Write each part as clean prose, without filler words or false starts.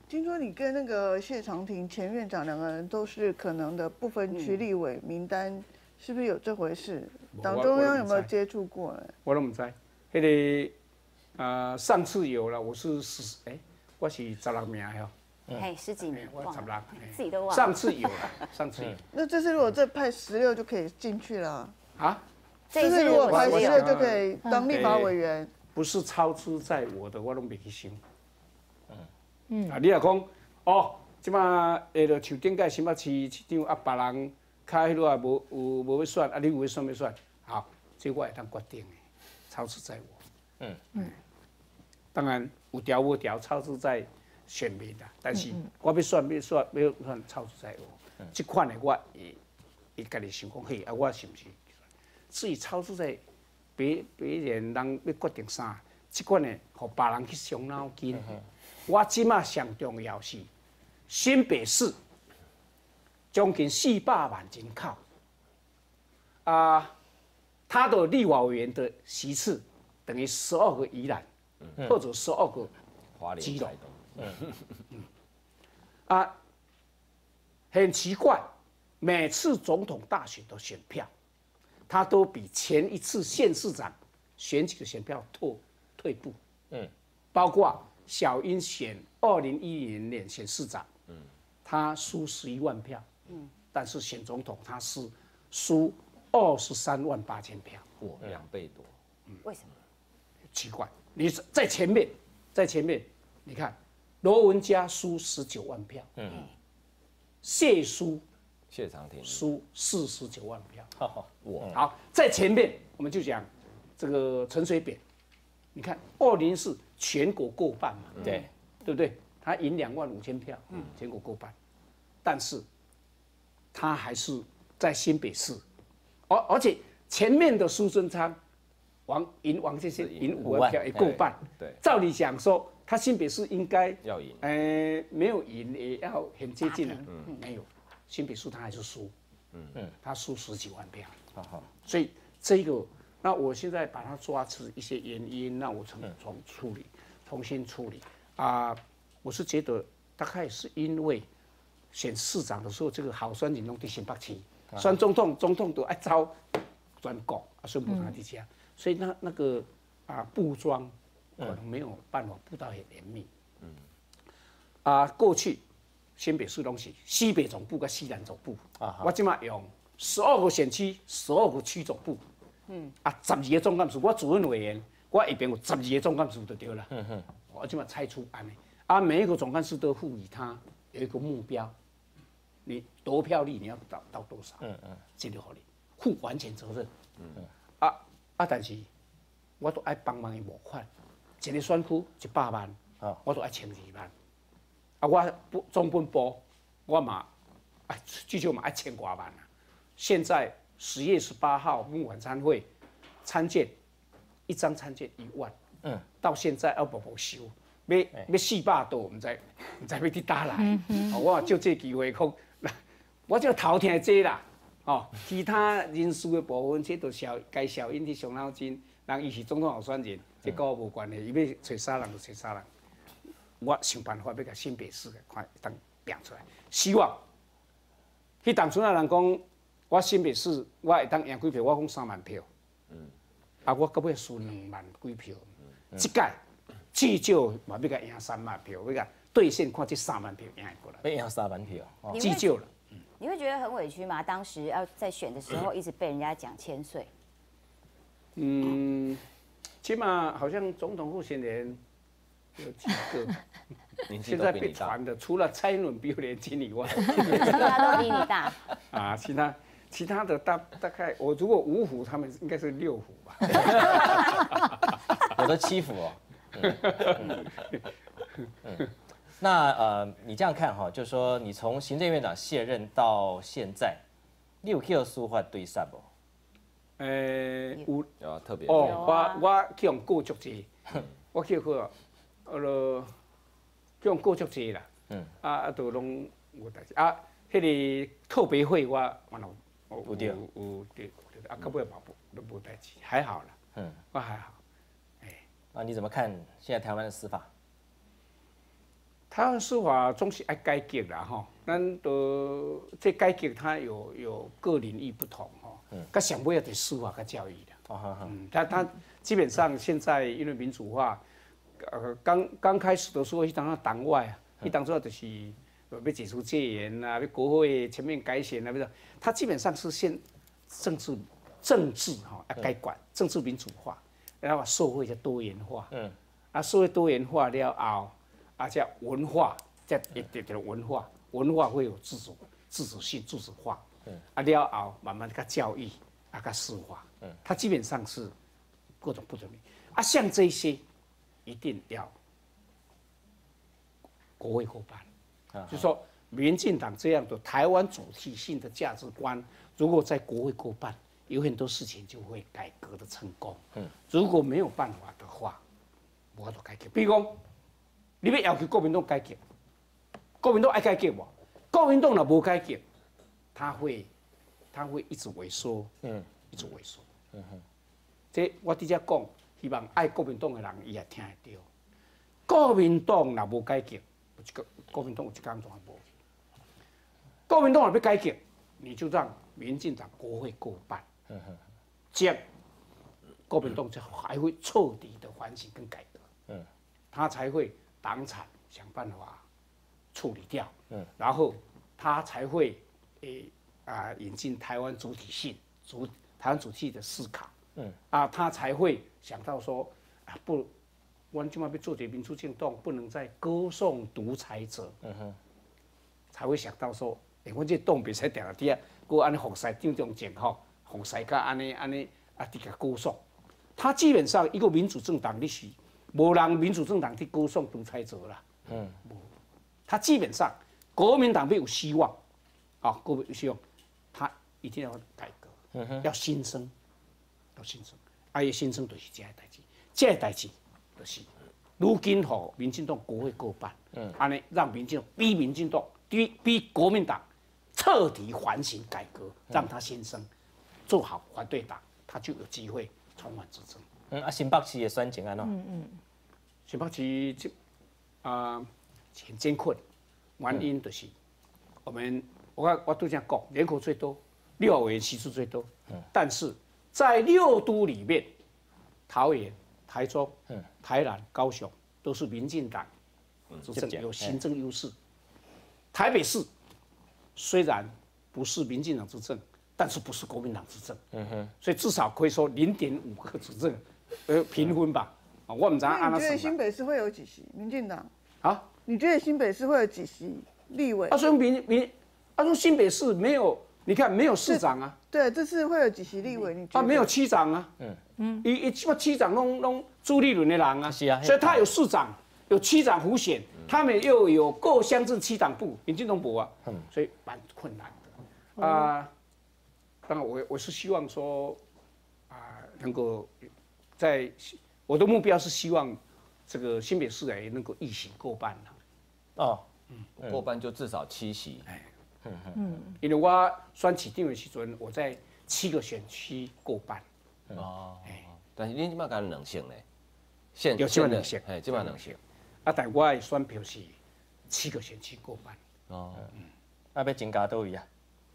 听说你跟那个谢长廷前院长两个人都是可能的不分区立委名单，是不是有这回事？党中央有没有接触过呢？ 我都唔知，那个上次有了，我是我是16名哟。 哎，10几名， 我16， 自己都忘了。 上次有了，上次有。 那这次如果再派16就可以进去了啊？ 这次如果派16就可以当立法委员。 不是超支在我的，我拢袂去想。啊，你若讲哦，即马就像顶届新北市市长啊，别人较迄落啊无要选，啊你有要选要选，好，这我会当决定的，超支在我。当然有条无条，超支在选民啦。但是我要选，超支在我。这款的我会家己想讲，嘿，啊我是不是？至于超支在别人要决定啥，这款的，互别人去伤脑筋。我即马上重要是新北市将近400万人口，他的立法委员的席次等于12个宜兰，或者12个基隆。很奇怪，每次总统大选的选票，他都比前一次县市长选举的选票退步。包括小英选2010年选市长，他输11万票，但是选总统他是输23万8千票， 哇，2倍多。 为什么？ 奇怪，你在前面，你看罗文嘉输19万票，谢长廷输49万票，好，在前面我们就讲这个陈水扁，你看2004全国过半嘛，对不对？他赢2万5千票，全国过半，但是他还是在新北市，而且前面的苏贞昌王先生赢5万票也过半，对，照理讲说他新北市应该要赢， 没有赢也要很接近了，没有，新北市他还是输，他输10几万票，所以这个。那我现在把它抓出一些原因，那我重新处理我是觉得大概是因为选市长的时候，这个好选人拢在新北市，选总统都爱走全国选不上地家，所以那个布庄可能没有办法布到很严密。过去新北市拢是西北总部跟西南总部，我今嘛用12个选区，12个区总部。12个总干事，我主任委员，我一边有12个总干事就对了。我就把拆出安尼，每一个总干事都赋予他有一个目标，你得票率你要到多少？这就好你负完全责任。但是我都爱帮忙的募款，一个选区100万，我都爱12万。我总本部我嘛，至少嘛爱1000多万现在10月18号募晚餐会，参券1张参券1万，到现在要步收，要400多，唔知要去打来。我就这机会讲，我就头听这啦，其他人事的部分，这都该小英去伤脑筋，人伊是总统候选人，这跟我无关系，伊要找啥人就找啥人。我想办法要甲新北市看当拼出来，希望迄当初啊人讲。我新北市我会当赢几票？我讲3万票，我到尾输2万几票。这届至少嘛要甲赢3万票，要甲兑现看这3万票赢过来。 要赢3万票， 至少了。 你会觉得很委屈吗？当时要在选的时候，一直被人家讲千岁。 起码好像总统候选人有几个。现在被传的，除了蔡英文比我年轻以外， 其他都比你大。 其他的大概我如果5府，他们应该是6府吧。 有的7府那你这样看哈，就是说你从行政院长卸任到现在，你有去司法对杀不？ 有特别我去用过足济，我去用过足济啦，都拢有代志迄个特别会我有对，到尾嘛都无代志，还好啦，我还好。 你怎么看现在台湾的司法？ 台湾司法总是爱改革啦吼，咱都这改革它有各领域不同吼，甲上尾要得司法跟教育的。它基本上现在因为民主化，刚开始的时候，当党外啊，当初就是要解除戒严啊，要国会全面改选啊，不是，它基本上是政治哈改管，政治民主化，然后社会就多元化，社会多元化了后。叫文化，叫文化会有自主性、自主化。了后慢慢个教育，个司法，它基本上是各种不同的。像这些一定要国会过半，就是说民进党这样的台湾主体性的价值观，如果在国会过半，有很多事情就会改革的成功。如果没有办法的话，无法度改革。比如讲。你要求国民党改革，国民党爱改革无？国民党若无改革，他会一直萎缩，一直萎缩。这我伫遮讲，希望爱国民党的人伊也听得到。国民党若无改革，国民党有一天怎无？国民党若要改革，你就让民进党国会过半，这样国民党就还会彻底的反省跟改革，他才会。党产想办法处理掉，然后他才会引进台湾主体性，台湾主体的思考，他才会想到说不，我们今晚要做点民主运动，不能再歌颂独裁者，才会想到说，我这党别使定下底啊，佮安尼服侍张忠健吼，服侍甲安尼伫个歌颂，他基本上一个民主政党，你是。无人民主政党去歌颂独裁者啦，他基本上国民党有希望，国民有希望，他一定要改革，要新生，要新生，伊新生就是这个代志，这个代志就是，如今吼民进党国会过半，安尼让民进党逼国民党彻底反省改革，让他新生，做好反对党，他就有机会重返执政。 新北市的选情安怎？ 新北市很艰困，原因就是我都这样讲，人口最多，6委员席次最多，但是在6都里面，桃园、台中、台南、高雄都是民进党执政，有行政优势。台北市虽然不是民进党执政，但是不是国民党执政，所以至少可以说0.5个执政。平分吧，我唔知按哪算。你觉得新北市会有几席？民进党啊？ 你觉得新北市会有几席立委？ 说新北市没有，你看没有市长啊。 对，这次会有几席立委？你觉得？ 没有区长啊。区长拢朱立伦的人啊。 是啊。 所以他有市长，有区长辅选，他们又有各乡镇区长部，民进党部啊。所以蛮困难的当然我是希望说能够。我的目标是希望这个新北市也能够一席过半过半就至少7席。 因为我选市长的时阵，我在7个选区过半。 但是你即摆敢2席呢？ 有基本2席， 基本2席。 但我的选票是7个选区过半。 要增加多少啊？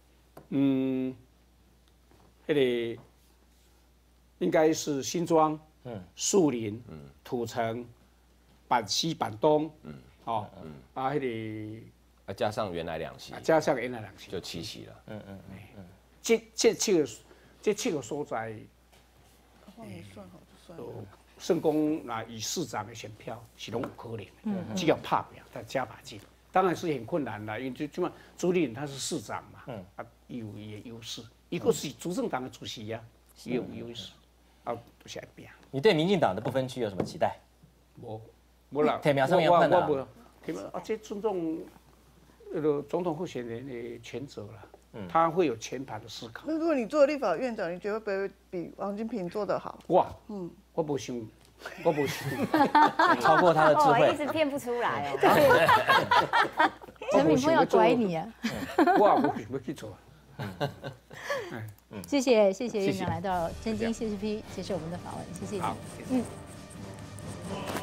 迄个。应该是新庄、树林、土城、板西、板东， 加上原来2席， 加上原来2席就7席了。 这7个所在，算讲以市长的选票是拢有可能的，只要拍拼，再加把劲，当然是很困难的，因为就嘛朱立伦他是市长嘛，有伊的优势，一个是执政党的主席呀，也有优势。都是爱拼。 你对民进党的不分区有什么期待？ 无啦。 提名上面困难。 我提名这尊重总统候选人的权责啦，他会有全盘的思考。 那如果你做立法院长，你觉得会不会比王金平做得好？ 我不想， 超过他的智慧， 一直骗不出来哦。陈敏峰要拐你啊！ 我不想去做。 谢谢院长来到真金CCP接受我们的访问，谢谢你。